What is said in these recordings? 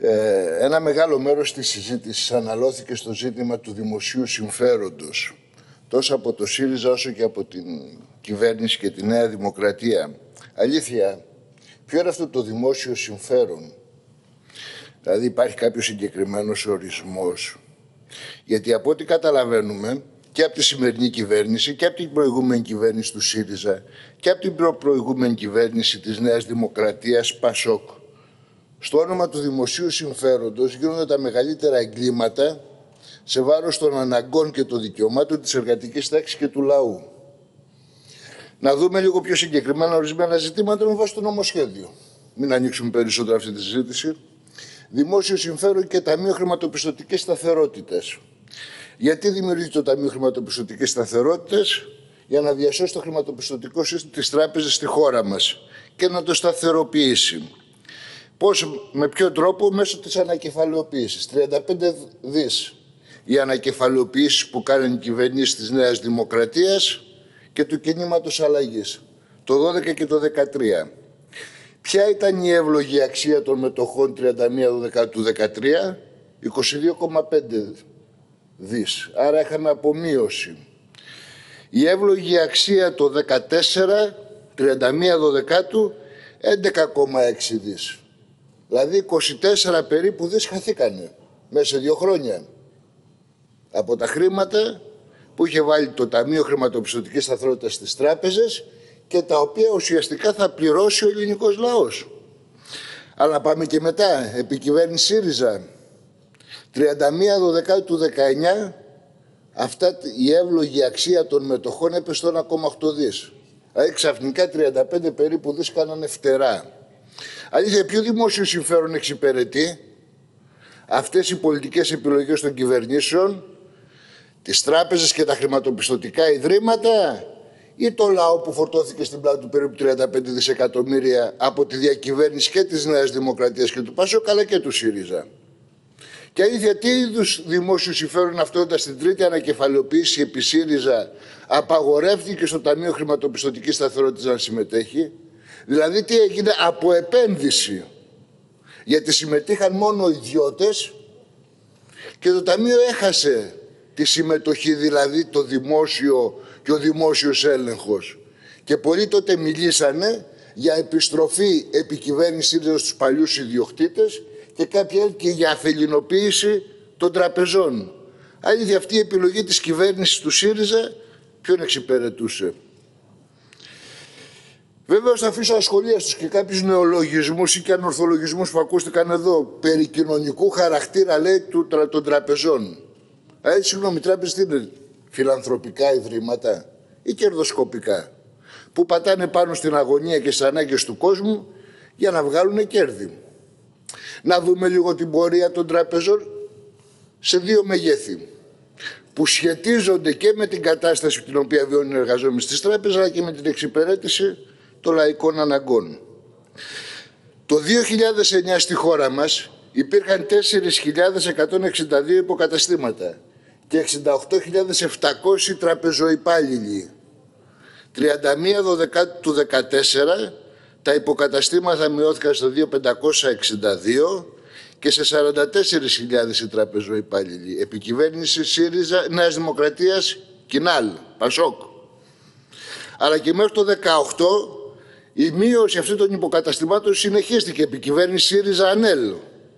Ένα μεγάλο μέρος της συζήτησης αναλώθηκε στο ζήτημα του δημοσίου συμφέροντος, τόσο από το ΣΥΡΙΖΑ όσο και από την κυβέρνηση και τη Νέα Δημοκρατία. Αλήθεια, ποιο είναι αυτό το δημόσιο συμφέρον? Δηλαδή υπάρχει κάποιος συγκεκριμένος ορισμός? Γιατί από ό,τι καταλαβαίνουμε και από τη σημερινή κυβέρνηση και από την προηγούμενη κυβέρνηση του ΣΥΡΙΖΑ και από την προηγούμενη κυβέρνηση της Νέας Δημοκρατίας, ΠΑΣΟΚ, στο όνομα του δημοσίου συμφέροντος γίνονται τα μεγαλύτερα εγκλήματα σε βάρος των αναγκών και των δικαιωμάτων της εργατικής τάξης και του λαού. Να δούμε λίγο πιο συγκεκριμένα ορισμένα ζητήματα με βάση το νομοσχέδιο. Μην ανοίξουμε περισσότερο αυτή τη συζήτηση. Δημόσιο συμφέρον και Ταμείο Χρηματοπιστωτικής Σταθερότητας. Γιατί δημιουργεί το Ταμείο Χρηματοπιστωτικής Σταθερότητας? Για να διασώσει το χρηματοπιστωτικό σύστημα της τράπεζας στη χώρα μας και να το σταθεροποιήσει. Πώς, με ποιο τρόπο? Μέσω της ανακεφαλαιοποίησης. 35 δις οι ανακεφαλαιοποιήσεις που κάνουν οι κυβερνήσεις της Νέας Δημοκρατίας και του κινήματος αλλαγής, το 12 και το 13. Ποια ήταν η εύλογη αξία των μετοχών 31 του 13? 22,5 δις. Άρα είχαμε απομείωση. Η εύλογη αξία το 14, 31 Δωδεκάτου, 11,6 δις. Δηλαδή 24 περίπου δις χαθήκανε μέσα σε 2 χρόνια. Από τα χρήματα που είχε βάλει το Ταμείο Χρηματοπιστωτικής Σταθερότητας στις τράπεζες και τα οποία ουσιαστικά θα πληρώσει ο ελληνικός λαός. Αλλά πάμε και μετά, επί κυβέρνηση ΣΥΡΙΖΑ, 31 Δωδεκάτου του 19, η εύλογη αξία των μετοχών έπεσε στο 1,8 δις. Δηλαδή ξαφνικά 35 περίπου δις κάνανε φτερά. Αλήθεια, ποιο δημόσιο συμφέρον εξυπηρετεί αυτές οι πολιτικές επιλογές των κυβερνήσεων, τις τράπεζες και τα χρηματοπιστωτικά ιδρύματα, ή το λαό που φορτώθηκε στην πλάτη του περίπου 35 δισεκατομμύρια από τη διακυβέρνηση και της Νέας Δημοκρατίας και του ΠΑΣΟΚ αλλά και του ΣΥΡΙΖΑ? Και αλήθεια, τι είδους δημόσιο συμφέρον αυτό, όταν στην τρίτη ανακεφαλαιοποίηση επί ΣΥΡΙΖΑ απαγορεύτηκε στο Ταμείο Χρηματοπιστωτικής Σταθερότητας να συμμετέχει? Δηλαδή τι έγινε? Από επένδυση. Γιατί συμμετείχαν μόνο ιδιώτες και το Ταμείο έχασε τη συμμετοχή, δηλαδή το δημόσιο και ο δημόσιος έλεγχος. Και πολλοί τότε μιλήσανε για επιστροφή επικυβέρνηση στους παλιούς ιδιοκτήτες και κάποια και για αφελινοποίηση των τραπεζών. Αλήθεια, αυτή η επιλογή της κυβέρνησης του ΣΥΡΙΖΑ ποιον εξυπηρετούσε? Βέβαια, θα αφήσω ασχολίαστους και κάποιους νεολογισμούς ή και ανορθολογισμούς που ακούστηκαν εδώ περί κοινωνικού χαρακτήρα, λέει, των τραπεζών. Συγγνώμη, οι τράπεζες τι είναι? Φιλανθρωπικά ιδρύματα ή κερδοσκοπικά, που πατάνε πάνω στην αγωνία και στις ανάγκες του κόσμου για να βγάλουν κέρδη. Να δούμε λίγο την πορεία των τραπεζών σε 2 μεγέθη, που σχετίζονται και με την κατάσταση την οποία βιώνουν οι εργαζόμενοι στις τράπεζες, αλλά και με την εξυπηρέτηση των λαϊκών αναγκών. Το 2009 στη χώρα μας υπήρχαν 4.162 υποκαταστήματα και 68.700 τραπεζοϊπάλληλοι. 31 Δωδεκάτου του 2014 τα υποκαταστήματα μειώθηκαν στο 2.562 και σε 44.000 οι τραπεζοϊπάλληλοι. Επικυβέρνηση ΣΥΡΙΖΑ, Νέας Δημοκρατίας, Κινάλ, ΠΑΣΟΚ. Αλλά και μέχρι το 2018 η μείωση αυτών των υποκαταστημάτων συνεχίστηκε. Επικυβέρνηση ΣΥΡΙΖΑ, ΑΝΕΛ.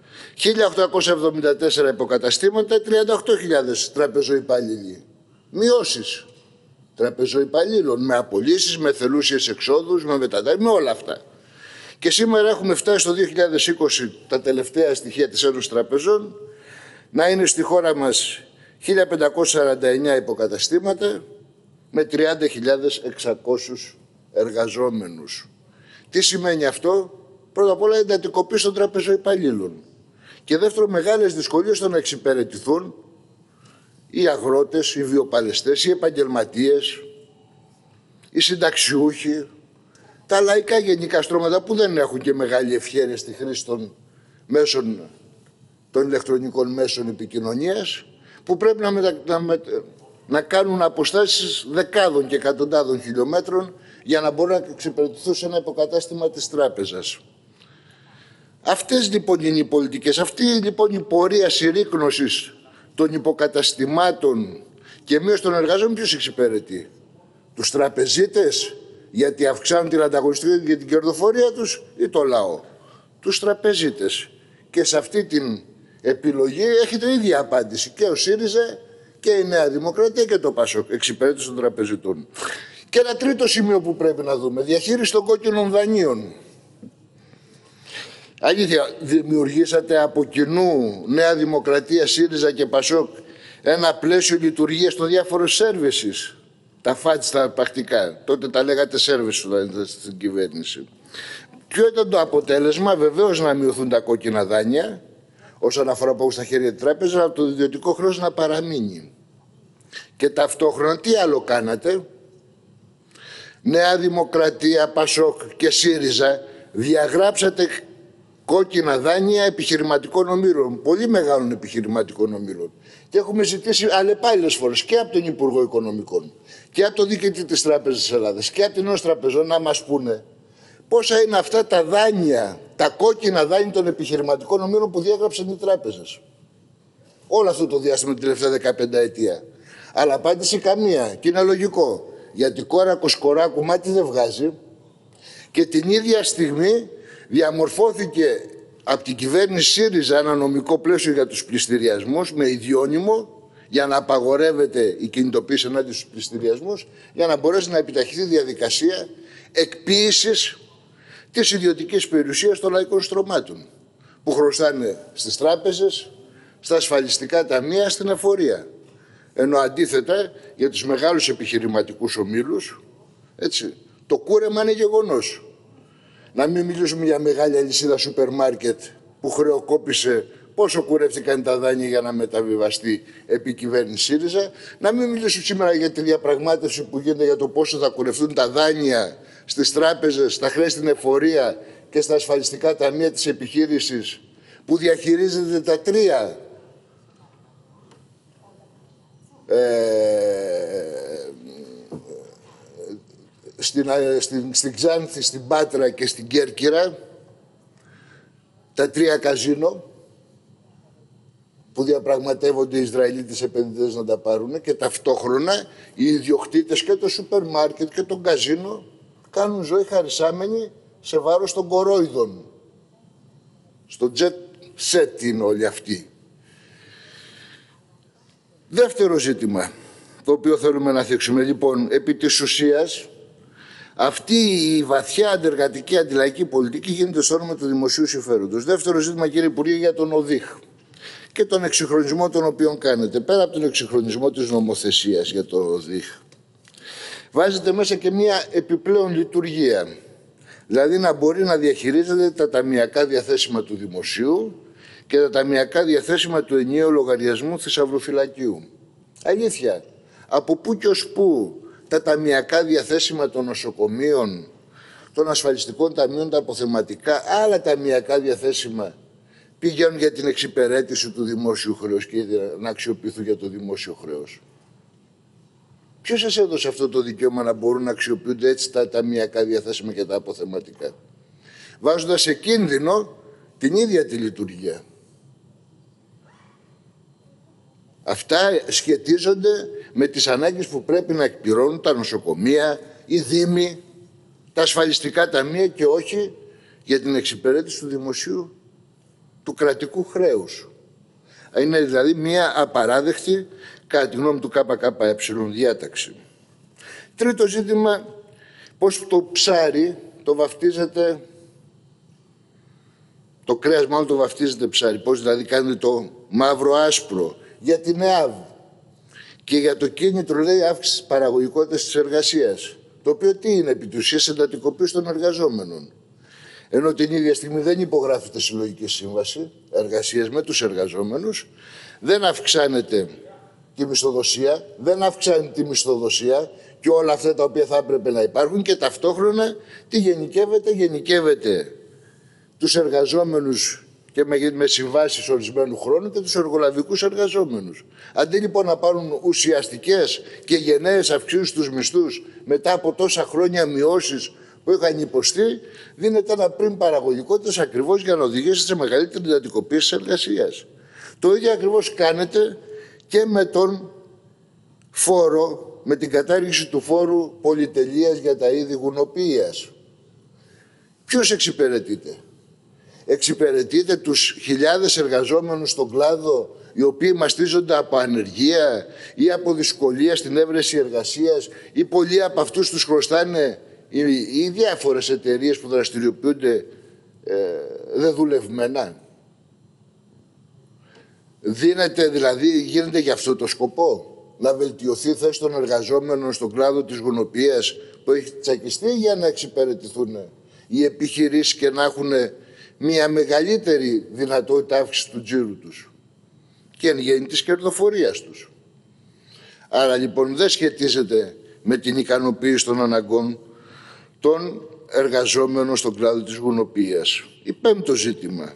1.874 υποκαταστήματα, 38.000 τραπεζοϊπαλλήλοι. Μειώσεις τραπεζοϊπαλλήλων, με απολύσεις, με θελούσιες εξόδους, με μετατάξεις, με όλα αυτά. Και σήμερα έχουμε φτάσει στο 2020, τα τελευταία στοιχεία της Ένωσης Τραπεζών, να είναι στη χώρα μας 1.549 υποκαταστήματα με 30.600 εργαζόμενους. Τι σημαίνει αυτό? Πρώτα απ' όλα εντατικοποίηση των τραπεζοϊπαλλήλων. Και δεύτερο, μεγάλες δυσκολίες στο να εξυπηρετηθούν οι αγρότες, οι βιοπαλαιστές, οι επαγγελματίες, οι συνταξιούχοι, τα λαϊκά γενικά στρώματα που δεν έχουν και μεγάλη ευχέρεια στη χρήση των ηλεκτρονικών μέσων επικοινωνίας, που πρέπει να κάνουν αποστάσεις δεκάδων και εκατοντάδων χιλιόμετρων για να μπορούν να εξυπηρετηθούν σε ένα υποκατάστημα της τράπεζας. Αυτές λοιπόν είναι οι πολιτικές. Αυτή λοιπόν η πορεία συρρίκνωσης των υποκαταστημάτων και μείωση των εργαζόμενων ποιος εξυπηρετεί? Τους τραπεζίτες, γιατί αυξάνουν την ανταγωνιστικότητα και την κερδοφορία τους, ή το λαό? Τους τραπεζίτες. Και σε αυτή την επιλογή έχετε ίδια απάντηση. Και ο ΣΥΡΙΖΑ και η Νέα Δημοκρατία και το ΠΑΣΟΚ, εξυπηρέτηση των τραπεζιτών. Και ένα τρίτο σημείο που πρέπει να δούμε, διαχείριση των κόκκινων δανείων. Αλήθεια, δημιουργήσατε από κοινού, Νέα Δημοκρατία, ΣΥΡΙΖΑ και ΠΑΣΟΚ, ένα πλαίσιο λειτουργίας των διάφορων services. Τα φάτς στα πρακτικά. Τότε τα λέγατε services όταν ήταν στην κυβέρνηση. Ποιο ήταν το αποτέλεσμα? Βεβαίως να μειωθούν τα κόκκινα δάνεια, όσον αφορά που στα χέρια της τράπεζας, αλλά το ιδιωτικό χρέος να παραμείνει. Και ταυτόχρονα τι άλλο κάνατε? Νέα Δημοκρατία, ΠΑΣΟΚ και ΣΥΡΙΖΑ διαγράψατε κόκκινα δάνεια επιχειρηματικών ομίλων, πολύ μεγάλων επιχειρηματικών ομίλων. Και έχουμε ζητήσει αλλεπάλληλες φορές και από τον Υπουργό Οικονομικών και από τον Διοικητή της Τράπεζας της Ελλάδας και από την Ένωση Τραπεζών να μας πούνε πόσα είναι αυτά τα δάνεια, τα κόκκινα δάνεια των επιχειρηματικών ομίλων που διάγραψαν οι τράπεζες. Όλο αυτό το διάστημα την τελευταία 15 ετία. Αλλά απάντηση καμία. Και είναι λογικό. Γιατί κόρα σκοράκου μάτι δεν βγάζει. Και την ίδια στιγμή διαμορφώθηκε από την κυβέρνηση ΣΥΡΙΖΑ ένα νομικό πλαίσιο για τους πληστηριασμούς με ιδιώνυμο, για να απαγορεύεται η κινητοποίηση ενάντια στους πληστηριασμούς, για να μπορέσει να επιταχυνθεί η διαδικασία εκποίησης της ιδιωτικής περιουσίας των λαϊκών στρωμάτων, που χρωστάνε στις τράπεζες, στα ασφαλιστικά ταμεία, στην εφορία. Ενώ αντίθετα για τους μεγάλους επιχειρηματικούς ομίλους, έτσι, το κούρεμα είναι γεγονός. Να μην μιλήσουμε για μεγάλη αλυσίδα σούπερ μάρκετ που χρεοκόπησε πόσο κουρεύτηκαν τα δάνεια για να μεταβιβαστεί επί κυβέρνηση ΣΥΡΙΖΑ. Να μην μιλήσουμε σήμερα για τη διαπραγμάτευση που γίνεται για το πόσο θα κουρευτούν τα δάνεια στις τράπεζες, στα χρέη στην εφορία και στα ασφαλιστικά ταμεία της επιχείρησης που διαχειρίζεται τα τρία. Στην Ξάνθη, στην Πάτρα και στην Κέρκυρα, τα τρία καζίνο που διαπραγματεύονται οι Ισραηλίτες επενδυτές να τα πάρουν, και ταυτόχρονα οι ιδιοκτήτες και το σούπερ μάρκετ και το καζίνο κάνουν ζωή χαρισάμενη σε βάρος των κορόιδων. Στο jet set είναι όλοι αυτοί. Δεύτερο ζήτημα, το οποίο θέλουμε να θίξουμε. Λοιπόν, επί της ουσίας, αυτή η βαθιά αντεργατική αντιλαϊκή πολιτική γίνεται στο όνομα του δημοσίου συμφέροντος. Δεύτερο ζήτημα, κύριε Υπουργέ, για τον ΟΔΙΧ και τον εξυγχρονισμό τον οποίο κάνετε. Πέρα από τον εξυγχρονισμό της νομοθεσίας για τον ΟΔΙΧ, βάζετε μέσα και μια επιπλέον λειτουργία. Δηλαδή να μπορεί να διαχειρίζεται τα ταμειακά διαθέσιμα του δημοσίου και τα ταμειακά διαθέσιμα του ενιαίου λογαριασμού θησαυροφυλακίου. Αλήθεια, από πού και ως πού τα ταμειακά διαθέσιμα των νοσοκομείων, των ασφαλιστικών ταμείων, τα αποθεματικά, άλλα ταμειακά διαθέσιμα πηγαίνουν για την εξυπηρέτηση του δημόσιου χρέους και να αξιοποιηθούν για το δημόσιο χρέος? Ποιος σας έδωσε αυτό το δικαίωμα να μπορούν να αξιοποιούνται έτσι τα ταμειακά διαθέσιμα και τα αποθεματικά, βάζοντας σε κίνδυνο την ίδια τη λειτουργία? Αυτά σχετίζονται με τις ανάγκες που πρέπει να εκπληρώνουν τα νοσοκομεία, οι δήμοι, τα ασφαλιστικά ταμεία και όχι για την εξυπηρέτηση του δημοσίου, του κρατικού χρέους. Είναι δηλαδή μια απαράδεκτη, κατά τη γνώμη του ΚΚΕ, διάταξη. Τρίτο ζήτημα, πώς το ψάρι το βαφτίζεται, το κρέας μάλλον το βαφτίζεται ψάρι, πώς δηλαδή κάνετε το μαύρο άσπρο για την ΕΑΒ και για το κίνητρο, λέει, αύξηση της παραγωγικότητας της εργασίας, το οποίο τι είναι επί της ουσίας? Εντατικοποίηση των εργαζόμενων. Ενώ την ίδια στιγμή δεν υπογράφεται συλλογική σύμβαση εργασίας με τους εργαζόμενους, δεν αυξάνεται τη μισθοδοσία, δεν αυξάνεται τη μισθοδοσία και όλα αυτά τα οποία θα έπρεπε να υπάρχουν, και ταυτόχρονα τι γενικεύεται? Γενικεύεται τους εργαζόμενους και με συμβάσεις ορισμένου χρόνου και τους εργολαβικούς εργαζόμενους. Αντί λοιπόν να πάρουν ουσιαστικές και γενναίες αυξήσεις στους μισθούς μετά από τόσα χρόνια μειώσεις που είχαν υποστεί, δίνεται ένα πριν παραγωγικότητας ακριβώς για να οδηγήσει σε μεγαλύτερη εντατικοποίηση της εργασίας. Το ίδιο ακριβώς κάνετε και με τον φόρο, με την κατάργηση του φόρου πολυτελείας για τα είδη γουνοποιίας. Ποιος εξυπηρετείται? Εξυπηρετείτε τους χιλιάδες εργαζόμενους στον κλάδο, οι οποίοι μαστίζονται από ανεργία ή από δυσκολία στην έβρεση εργασίας, ή πολλοί από αυτούς τους χρωστάνε οι διάφορες εταιρείες που δραστηριοποιούνται δεδουλευμένα. Δίνεται δηλαδή, γίνεται για αυτό το σκοπό, να βελτιωθεί η θέση των εργαζόμενων στον κλάδο της γουνοποιίας που έχει τσακιστεί, για να εξυπηρετηθούν οι επιχειρήσεις και να έχουν μια μεγαλύτερη δυνατότητα αύξηση του τζίρου τους και εν γέννη της κερδοφορίας τους. Άρα λοιπόν δεν σχετίζεται με την ικανοποίηση των αναγκών των εργαζόμενων στον κλάδο της γουνοποιίας. Η πέμπτο ζήτημα.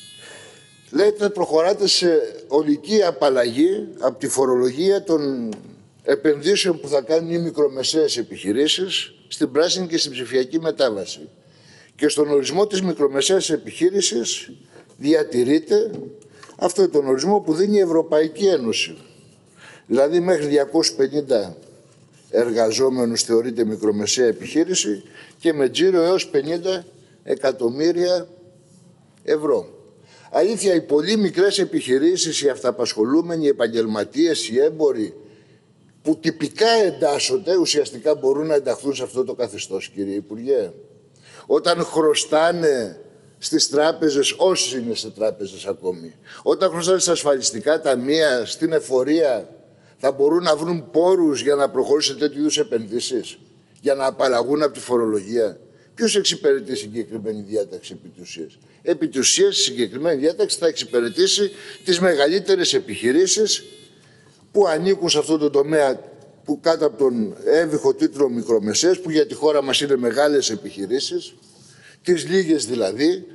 Λέτε προχωράτε σε ολική απαλλαγή από τη φορολογία των επενδύσεων που θα κάνουν οι μικρομεσαίες επιχειρήσεις στην πράσινη και στην ψηφιακή μετάβαση. Και στον ορισμό της μικρομεσαίας επιχείρησης διατηρείται αυτό τον ορισμό που δίνει η Ευρωπαϊκή Ένωση. Δηλαδή μέχρι 250 εργαζόμενους θεωρείται μικρομεσαία επιχείρηση και με τζίρο έως 50 εκατομμύρια ευρώ. Αλήθεια, οι πολύ μικρές επιχειρήσεις, οι αυταπασχολούμενοι, οι επαγγελματίες, οι έμποροι που τυπικά εντάσσονται, ουσιαστικά μπορούν να ενταχθούν σε αυτό το καθεστώς, κύριε Υπουργέ. Όταν χρωστάνε στις τράπεζες, όσοι είναι σε τράπεζες ακόμη, όταν χρωστάνε στα ασφαλιστικά ταμεία, στην εφορία, θα μπορούν να βρουν πόρους για να προχωρήσουν τέτοιου είδους επενδύσεις, για να απαλλαγούν από τη φορολογία. Ποιος εξυπηρετεί συγκεκριμένη διάταξη επί της ουσίας? Επί της ουσίας, η συγκεκριμένη διάταξη θα εξυπηρετήσει τις μεγαλύτερες επιχειρήσεις που ανήκουν σε αυτό το τομέα που κάτω από τον έμβυχο τίτλο μικρομεσαίες, που για τη χώρα μας είναι μεγάλες επιχειρήσεις, τις λίγες δηλαδή,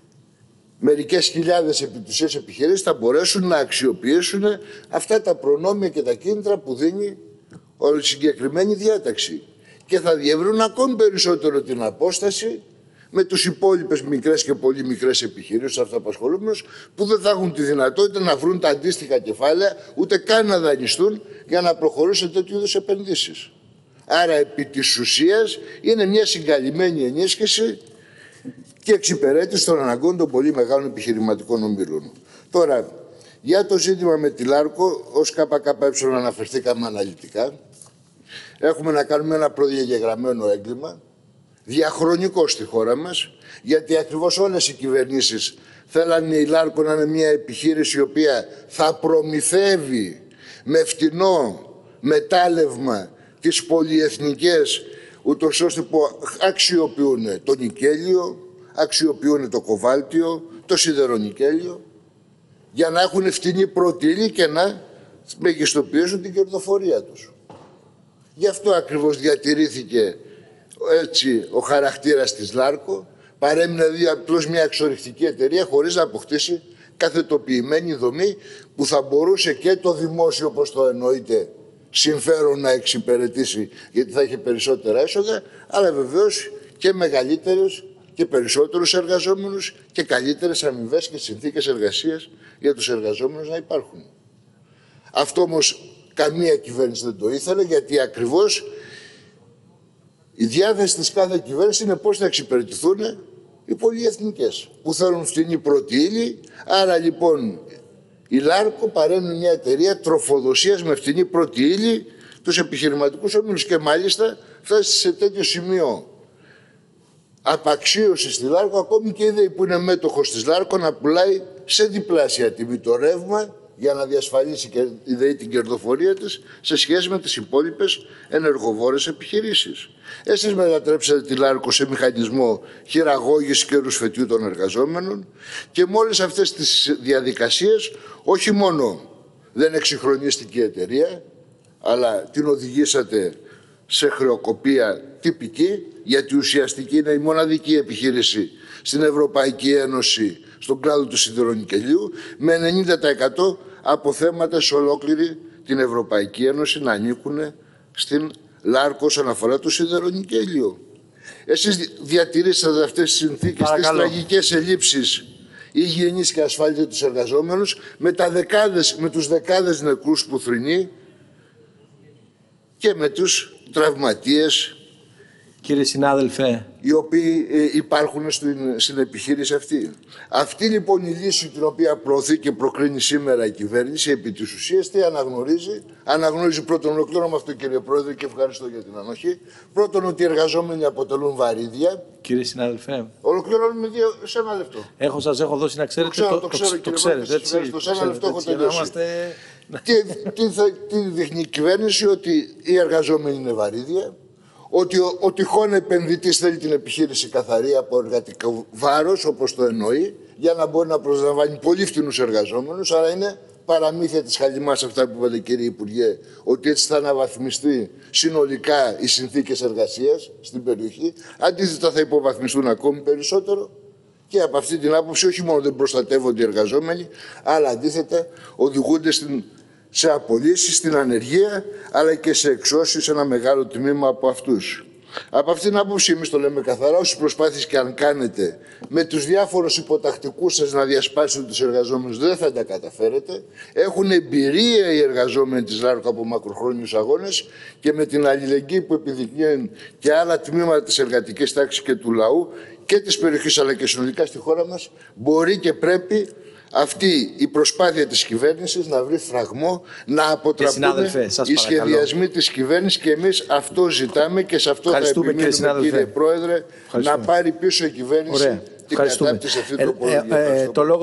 μερικές χιλιάδες επί της ουσίας επιχειρήσεις θα μπορέσουν να αξιοποιήσουν αυτά τα προνόμια και τα κίνητρα που δίνει η συγκεκριμένη διάταξη. Και θα διευρύνουν ακόμη περισσότερο την απόσταση με τους υπόλοιπες μικρές και πολύ μικρές επιχειρήσεις αυτοαπασχολούμενους, που δεν θα έχουν τη δυνατότητα να βρουν τα αντίστοιχα κεφάλαια, ούτε καν να δανειστούν για να προχωρήσουν τέτοιου είδους επενδύσεις. Άρα επί της ουσίας είναι μια συγκαλυμμένη ενίσχυση και εξυπηρέτηση των αναγκών των πολύ μεγάλων επιχειρηματικών ομίλων. Τώρα, για το ζήτημα με τη Λάρκο, ως ΚΚΕ αναφερθήκαμε αναλυτικά. Έχουμε να κάνουμε ένα προδιαγεγραμμένο έγκλημα, διαχρονικό στη χώρα μας, γιατί ακριβώς όλες οι κυβερνήσεις θέλανε η Λάρκο να είναι μια επιχείρηση η οποία θα προμηθεύει με φτηνό μετάλλευμα τις πολυεθνικές, ούτως ώστε που αξιοποιούν το νικέλιο, αξιοποιούν το κοβάλτιο, το σιδερονικέλιο, για να έχουν φτηνή πρώτη ύλη και να μεγιστοποιήσουν την κερδοφορία τους. Γι' αυτό ακριβώς διατηρήθηκε έτσι ο χαρακτήρας της Λάρκο, παρέμεινε δηλαδή απλώς μια εξορυκτική εταιρεία χωρίς να αποκτήσει καθετοποιημένη δομή που θα μπορούσε και το δημόσιο, όπως το εννοείται, συμφέρον να εξυπηρετήσει, γιατί θα είχε περισσότερα έσοδα, αλλά βεβαίως και μεγαλύτερους και περισσότερους εργαζόμενους και καλύτερες αμοιβές και συνθήκες εργασίας για τους εργαζόμενους να υπάρχουν. Αυτό όμως καμία κυβέρνηση δεν το ήθελε, γιατί ακριβώς η διάθεση της κάθε κυβέρνησης είναι πώς θα εξυπηρετηθούν οι πολυεθνικές που θέλουν φτηνή πρώτη ύλη. Άρα λοιπόν η Λάρκο παρέμεινε μια εταιρεία τροφοδοσίας με φτηνή πρώτη ύλη τους επιχειρηματικούς ομίλους και μάλιστα φτάσει σε τέτοιο σημείο απαξίωση στη Λάρκο, ακόμη και η ΔΕΗ που είναι μέτοχος της Λάρκο να πουλάει σε διπλάσια τιμή το ρεύμα για να διασφαλίσει και η ΔΕΗ την κερδοφορία της σε σχέση με τις υπόλοιπες ενεργοβόρες επιχειρήσεις. Εσείς μετατρέψατε τη Λάρκο σε μηχανισμό χειραγώγησης και ρουσφετιού των εργαζόμενων και με όλες αυτές τις διαδικασίες όχι μόνο δεν εξυγχρονίστηκε η εταιρεία, αλλά την οδηγήσατε σε χρεοκοπία τυπική, γιατί ουσιαστική είναι η μοναδική επιχείρηση στην Ευρωπαϊκή Ένωση στον κλάδο του σιδηρονικελιού, με 90% αποθέματα σε ολόκληρη την Ευρωπαϊκή Ένωση να ανήκουν στην Λάρκο όσον αφορά το σιδηρονικέλιο. Εσείς διατηρήσατε αυτές τις συνθήκες, τις τραγικές ελλείψεις υγιεινής και ασφάλεια τους εργαζόμενους, με τους δεκάδες νεκρούς που θρηνεί και με τους τραυματίες, κύριε συνάδελφε, οι οποίοι υπάρχουν στην επιχείρηση αυτή. Αυτή λοιπόν η λύση την οποία προωθεί και προκρίνει σήμερα η κυβέρνηση, επί της ουσίας τι αναγνωρίζει? Αναγνωρίζει πρώτον, ολοκληρώνω με αυτό κύριε Πρόεδρε και ευχαριστώ για την ανοχή, πρώτον ότι οι εργαζόμενοι αποτελούν βαρύδια. Κύριε συνάδελφε, Ολοκληρώνουμε σε ένα λεπτό. Σας έχω δώσει να ξέρετε, το ξέρετε, έτσι. Σε ένα λεπτό έχω τελειώσει. Τι δείχνει η κυβέρνηση? Ότι οι εργαζόμενοι είναι βαρύδια, ότι ο τυχόν επενδυτής θέλει την επιχείρηση καθαρή από εργατικό βάρος, όπως το εννοεί, για να μπορεί να προσλαμβάνει πολύ φτηνούς εργαζόμενους. Άρα είναι παραμύθια της χαλιμάς αυτά που είπατε κύριε Υπουργέ, ότι έτσι θα αναβαθμιστεί συνολικά οι συνθήκες εργασίας στην περιοχή. Αντίθετα θα υποβαθμιστούν ακόμη περισσότερο. Και από αυτή την άποψη όχι μόνο δεν προστατεύονται οι εργαζόμενοι, αλλά αντίθετα οδηγούνται σε απολύσεις, στην ανεργία, αλλά και σε εξώσεις ένα μεγάλο τμήμα από αυτούς. Από αυτήν την άποψη εμείς το λέμε καθαρά, όσες προσπάθειες και αν κάνετε με τους διάφορους υποτακτικούς σας να διασπάσετε τους εργαζόμενους δεν θα τα καταφέρετε. Έχουν εμπειρία οι εργαζόμενοι της ΛΑΡΚΟ από μακροχρόνιους αγώνες και με την αλληλεγγύη που επιδεικνύουν και άλλα τμήματα της εργατικής τάξης και του λαού και της περιοχής αλλά και συνολικά στη χώρα μας, μπορεί και πρέπει αυτή η προσπάθεια της κυβέρνησης να βρει φραγμό, να αποτραπούν οι σχεδιασμοί της κυβέρνησης και εμείς αυτό ζητάμε και σε αυτό θα επιμείνουμε κύριε Πρόεδρε, να πάρει πίσω η κυβέρνηση την κατάπτυση αυτή του